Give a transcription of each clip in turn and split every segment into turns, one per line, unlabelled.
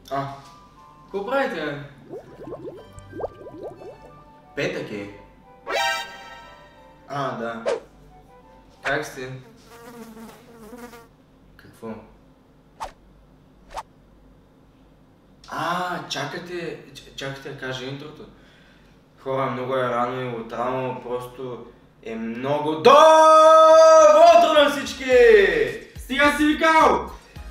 Какво правите? Петък е. Да. Как сте? Какво? Чакате да кажа интрото. Хора, много е рано и утрално, просто е много... Добро утро на всички! Стига си викал!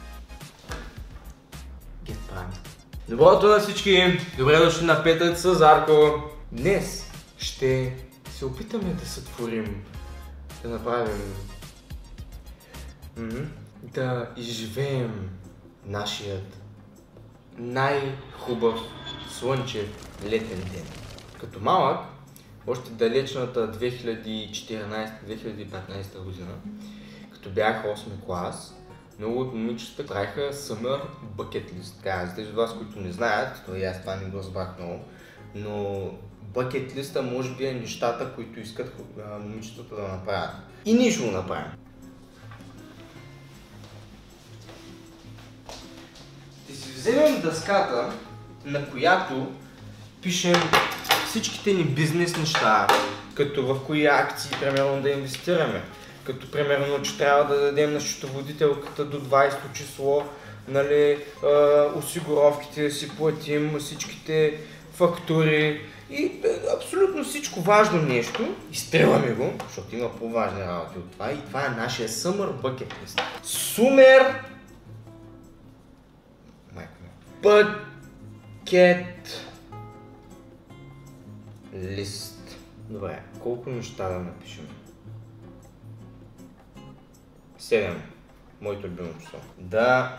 Добро утро на всички! Добре дошли на Петък с Зарко. Днес ще се опитаме да сътворим, да направим, да изживеем нашият най-хубав слънчев летен ден. Като малък, още далечната 2014-2015 година, като бях 8 клас, много от момичета правиха Summer Bucket List. За тези от вас, които не знаят, то и аз това не го разбрах много, но Bucket List може би е нещата, които искат момичетата да направят. И ние ще го направим. Ще си вземем дъската, на която пишем всичките ни бизнес неща, като в кои акции, примерно, да инвестираме. Като примерно, че трябва да дадем на счетоводителката до 20 число, нали, осигуровките да си платим, всичките фактури и абсолютно всичко важно нещо. Изстрелваме го, защото има по-важни работи от това и това е нашия Summer Bucket List. Bucket List. Добре, колко неща да напишем? 7. Моето любимо число. Да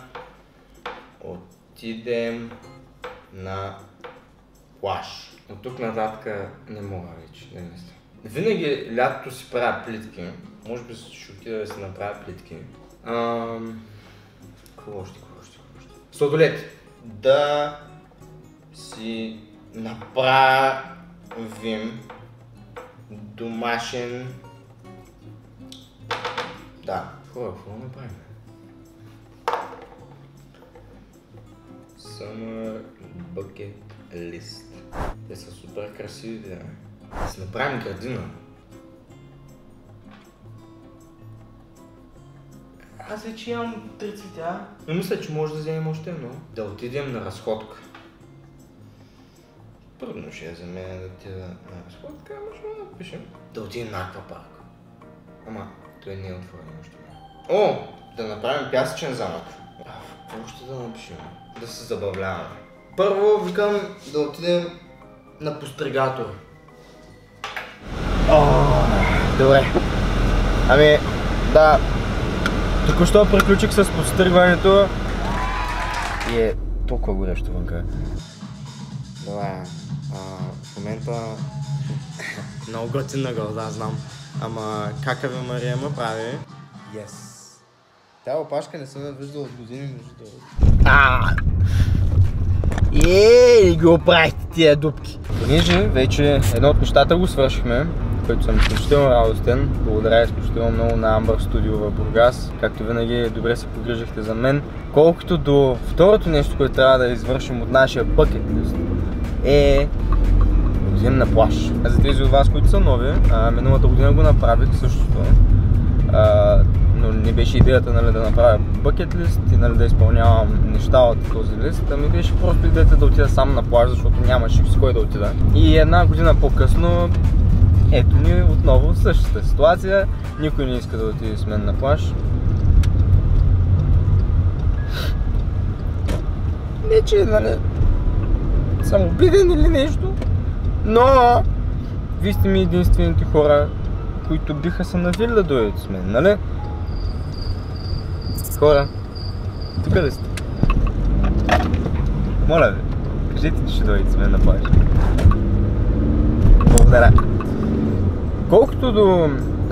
отидем на плаж. От тук нататък не мога вече да мисля. Винаги лятото си правя плитки. Може би ще отида да си направя плитки. Какво още? Сладолет. Да си направим домашен... Да. Какво направим? Summer Bucket List. Те са супер красиви, да си направим градина. Аз вече имам 3 цветя, но мисля, че може да вземем още едно. Да отидем на разходка. Трудно ще е за мен да отида на разходка, ама ще го напишем. Да отидем на аквапарк. Ама, той не е отворен още. Да направим пясъчен замък. Какво ще да напишем? Да се забавляваме. Първо викам да отидем на постригатор. Добре. Ами, да. Току-що приключих с подстригването и е толкова горещо вънка. Добре. В момента много готина гълда, знам. Ама какава Мария ме прави. Тя опашка не съм я виждал от години, между другото. Не ги оправихте тия дупки. Понеже вече едно от нещата го свършихме, който съм изключително радостен. Благодаря изключително много на Amber Studio в Бургас. Както винаги добре се погрижихте за мен. Колкото до второто нещо, което трябва да извършим от нашия bucket list е да отидем на плаж. За тези от вас, които са нови, миналата година го направих същото. Но не беше идеята, нали, да направя bucket list и, нали, да изпълнявам неща от този лист, ами беше просто идеята да отида сам на плаж, защото нямаше с кой да отида. И една година по-късно, ето ни отново същата ситуация, никой не иска да отиде с мен на плаж. Не че, нали, съм обиден или нещо, но вие сте ми единствените хора, които биха се навили да дойдат с мен, нали? Хора, тук ли сте? Моля ви, кажете, че ще дойдете с мен на плаж. Благодаря. Колкото до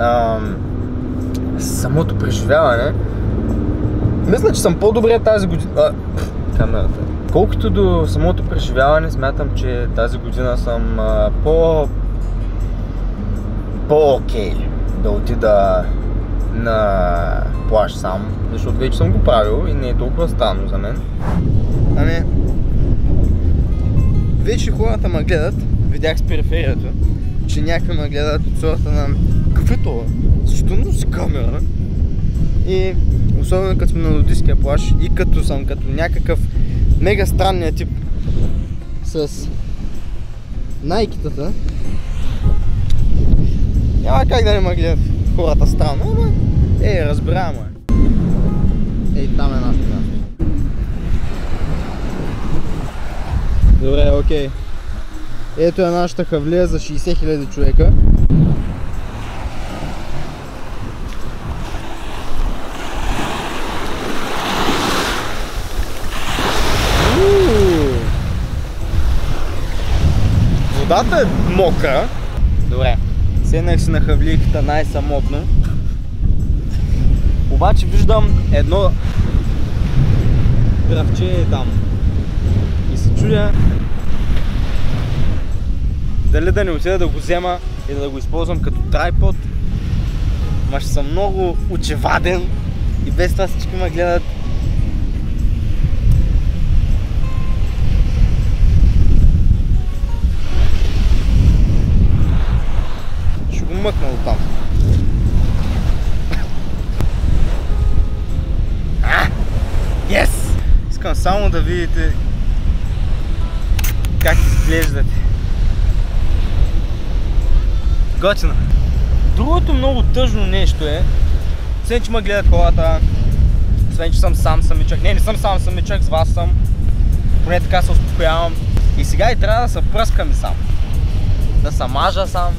самото преживяване, мисля, че съм по-добре тази година. Камерата. Колкото до самото преживяване, смятам, че тази година съм по-окей да отида на плаж сам, защото вече съм го правил и не е толкова странно за мен. Ами, вече хората ме гледат, видях с периферията, че някакви ме гледат от сорта на какви това? Защо носи камера? И особено като сме на нудистския плаж и като съм като някакъв мега странния тип с найкитата, няма как да не ме гледат хората странно, ама разбираемо е. Ей, там е нашето място. Добре, окей. Ето е нашата хавлия за 60 000 човека. Водата е мокра. Добре. Седнах си на хавлийката най-самотно. Обаче виждам едно гравче там. И се чудя дали да не отида да го взема и да го използвам като трайпод. Ма ще съм много очеваден и без това всички ме гледат. Ще го мъкна от там. Yes! Искам само да видите как изглеждате. Готино. Другото много тъжно нещо е, освен че ме гледат хората, освен че съм сам самичък. Не съм сам самичък, с вас съм. Поне така се успокоявам. И сега и трябва да се пръскам и сам. Да се мажа сам.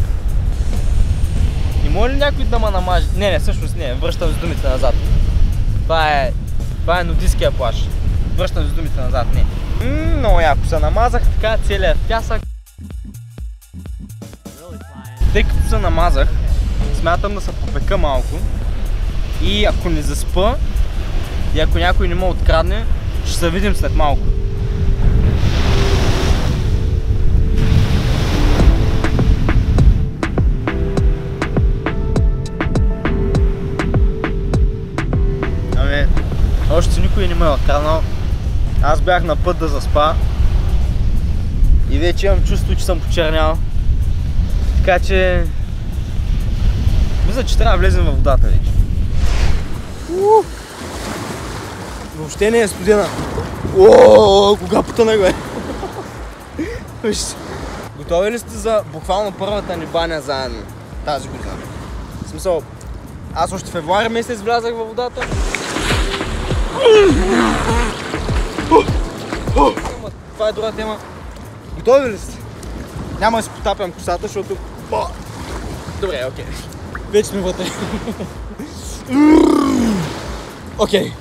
И може ли някой да ме намаже? Не, всъщност не, връщам с думите назад. Това е нудистския плаж. Връщам с думите назад, не. Много яко се намазах така целият пясък. Тъй като се намазах, смятам да се попека малко и ако не заспа и ако някой не ме открадне, ще се видим след малко. Ами, още никой не ме е откраднал. Аз бях на път да заспа и вече имам чувство, че съм почернял. Така че... мисля, че трябва да влезем във водата вече. Въобще не е студена. Кога потънах, бе? Готови ли сте за буквално първата ни баня заедно тази година? В смисъл, аз още февруари месец влязах във водата. Това е друга тема. Готови ли сте? Няма да си потапям косата, защото... Добре, окей. Вече сме вътре. Окей.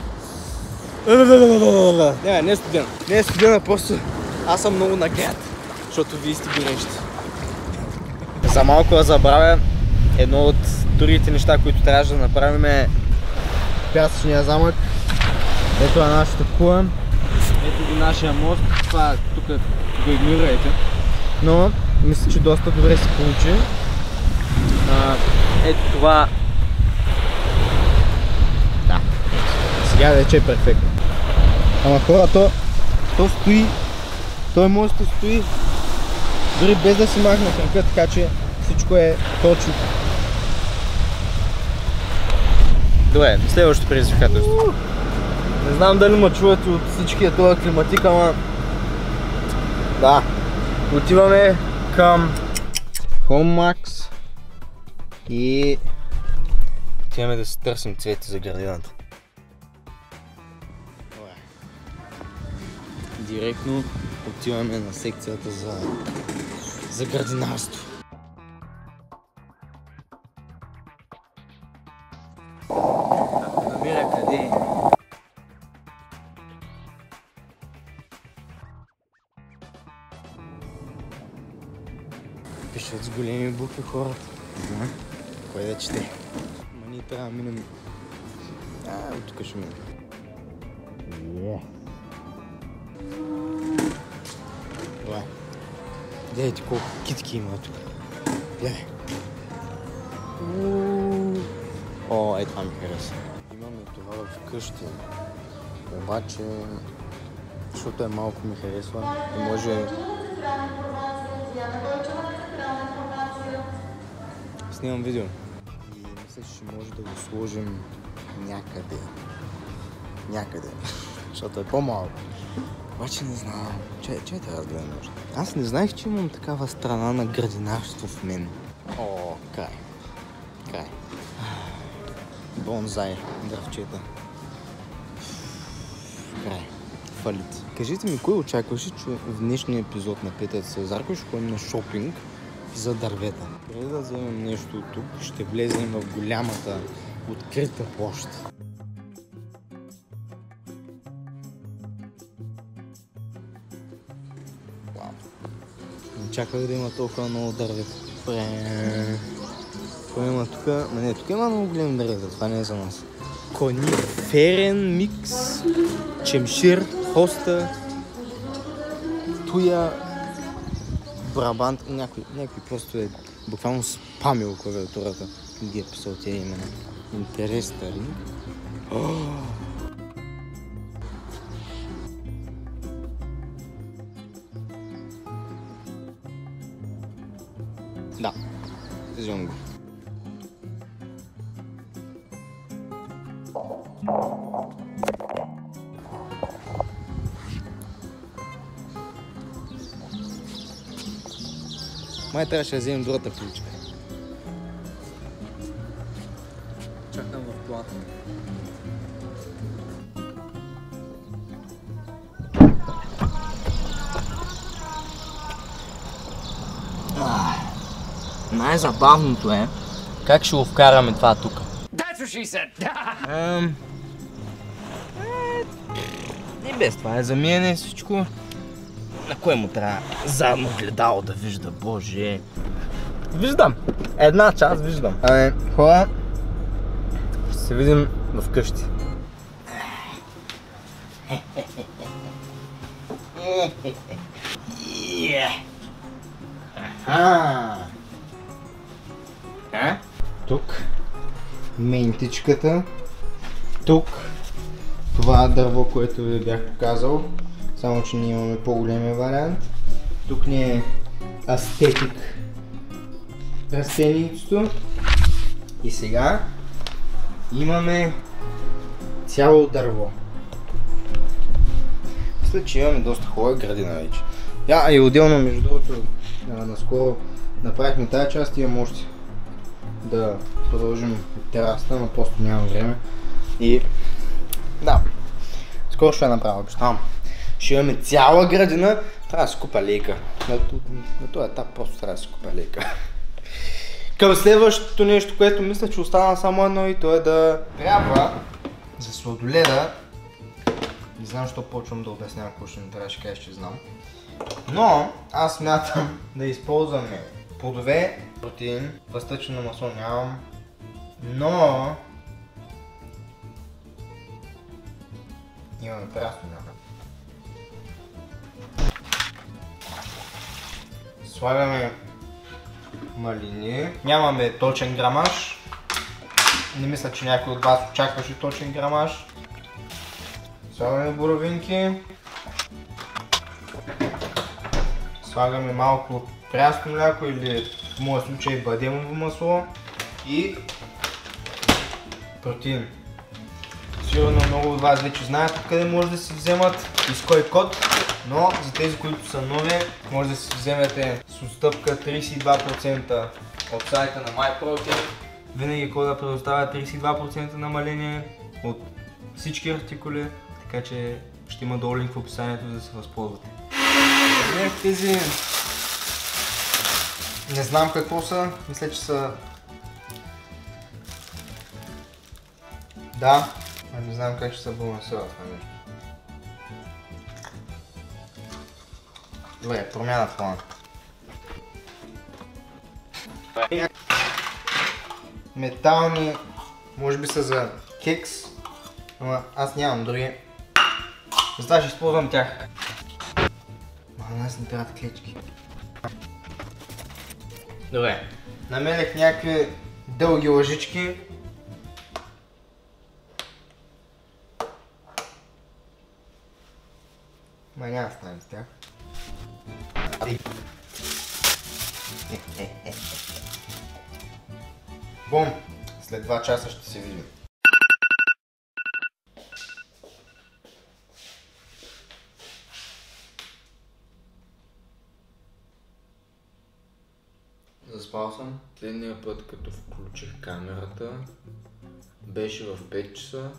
Не е студена. Не е студена, просто аз съм много нагрят, защото вие сте горещи. За малко да забравя, едно от другите неща, които трябваше да направим е пясъчния замък. Ето е нашата кула. Ето ги нашия мост. Това тук го игнорирайте. Но мисля, че доста добре се получи. Ето това. Да. Сега вече е перфектно. Ама хора, то стои. Той мост стои дори без да си махна кръка, така че всичко е точно. Добре, следващото предизвикателство. Не знам дали ме чувате от всичкия този климатик, ама... Да. Отиваме към HomeMax и отиваме да си търсим цвети за градината. Директно отиваме на секцията за градинарство. Намира къде е? Пишат с големи букви хората. Кой да чете? Ма ние трябва да минем... от тук ще минем. Добре. Гледайте колко китки има тук. Гледай. О, е, това ми хареса. Имаме това вкъщи, обаче, защото е малко ми харесва и може... Снимам видео. И мисля, че ще може да го сложим някъде. Някъде. Защото е по-малко. Обаче не знам. Чай трябва да гледам още. Аз не знаех, че имам такава страна на градинарство в мен. О, край. Бонзай, дръвчета. Край. Фалит. Кажете ми, кой очакваше, че в днешния епизод на Петър Цезарко ще ходим на шопинг за дървета? Преди да вземем нещо от тук, ще влезем в голямата открита площ. Вау. Не чаках да има толкова много дървета. Какво има тук? Не, тук има много големи дървета, това не е за нас. Кониферен микс, чемшир, хоста, туя, брабант, някой просто е буквално спамил клавиатурата. Ги е писал тези имена. Интересно. Да, взимам го. Май трябваше да вземем другата ключка. Чакам в колата. Най-забавното е как ще го вкараме това тук. И без това е за миене всичко. На кое му трябва задно гледало да вижда, боже. Виждам. Една част виждам. Хора, ще се видим вкъщи. Тук ментичката. Тук това дърво, което ви бях показал. Само, че ние имаме по-големия вариант. Тук ни е астетик растението. И сега имаме цяло дърво. Мисля, че имаме доста хубава градина вече. И отделно, между другото, наскоро направихме тази част и имам още да продължим терасата, но просто нямам време. И да, скоро ще я направя, обещавам. Ще имаме цяла градина, трябва да се купа лейка. На този етап просто трябва да се купа лейка. Към следващото нещо, което мисля, че остана само едно и то е да трябва за сладоледа. Не знам защо почвам да обяснявам, ако ще не трябва, ще кажеш, че знам. Но аз смятам да използваме плодове, протеин, въстъчено масло нямам, но имаме прясно някак. Слагаме малини. Нямаме точен грамаж. Не мисля, че някой от вас очакваше точен грамаж. Слагаме боровинки. Слагаме малко прясно мляко или в моя случай бадемово масло. И протеин. Сигурно много от вас вече знаят откъде може да си вземат и с кой код. Но за тези, които са нови, може да си вземете с отстъпка 32% от сайта на MyProtein. Винаги кода предоставя 32% намаление от всички артикули, така че ще има долу линк в описанието, за да се възползвате. Тези не знам какво са, мисля, че са... Да, не знам как ще се балансира това нещо. Добре, промяна в плана. Метални, може би са за кекс, но аз нямам други. Затова ще използвам тях. На нас не трябват клечки. Добре, намерих някакви дълги лъжички. Май няма стане с тях. Бом! След 2 часа ще се видим. Заспал съм. Следния път, като включих камерата, беше в 5 часа.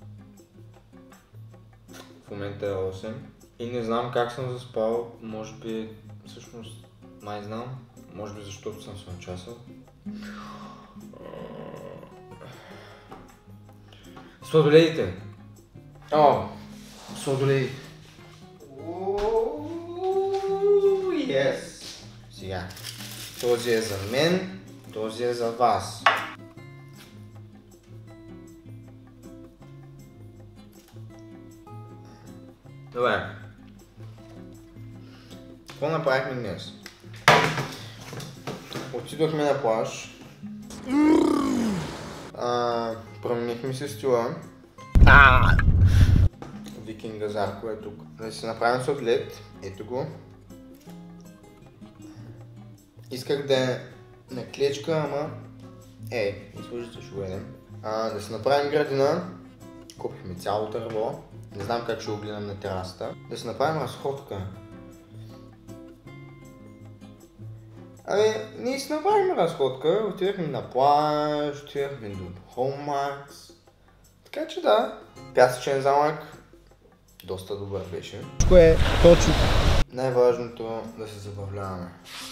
В момента е 8. И не знам как съм заспал. Може би, всъщност, май знам. Може би защото съм се начасал. Сладоледите! О! Сладоледи! Yes! Сега. Този е за мен, този е за вас. Добре. Какво направихме днес? Отидохме на плаж. Променихме си стила. Викинга Зарко е тук. Да си направим сладолед. Ето го. Исках да е на клечка, ама... изложите ще го едем. Да си направим градина. Купихме цяло дърво. Не знам как ще го гледам на терасата. Да си направим разходка. Ние си направим разходка. Отидахме на плаж, отидахме до Hallmarks. Така че да. Пясъчен замък. Доста добър беше.
Всичко е точно.
Най-важното е да се забавляваме.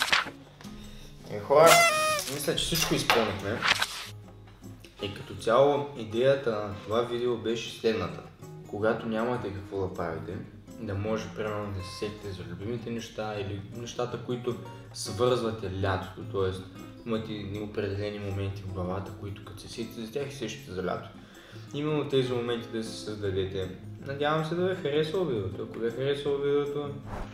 Хора, мисля, че всичко изпълнихме. И като цяло идеята на това видео беше следната. Когато нямате какво да правите, да може примерно да се сетите за любимите неща или нещата, които свързвате лятото, т.е. имате определени моменти в главата, които като се сетите за тях и сещате за лято. Именно тези моменти да се създадете. Надявам се да ви харесва видеото. Ако ви харесва видеото,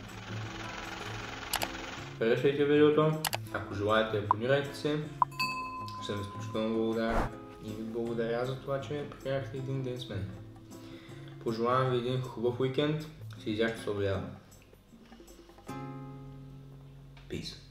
харесвайте видеото. Ако желаете, абонирайте се. Съм изключително благодарен и ви благодаря за това, че прекарахте един ден с мен. Пожелавам ви един хубав уикенд. Се изяхте с обяда. Peace.